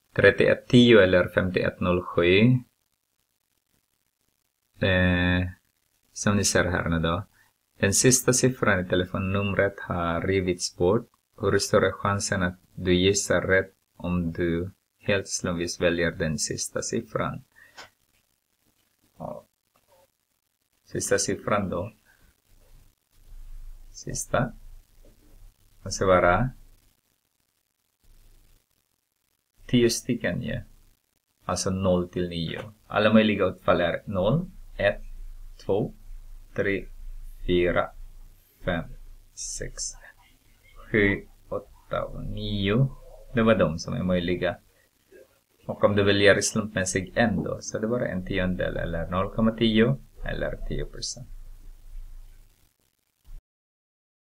3110 eller 5107. Som ni ser här nu då. Den sista siffran i telefonnumret har rivits bort. Hur stor är chansen att du gissar rätt om du helt slumpvis väljer den sista siffran? Ja. Sista siffran då. Sista. Måste vara 10 stycken, ja. Alltså 0 till 9. Alla möjliga utfall är 0, 1, 2, 3, 4, 5, 6, 7, 8 och 9. Det var de som är möjliga. Och om du väljer slumpmässig ändå så det var en tiondel eller 0,10 eller 10%.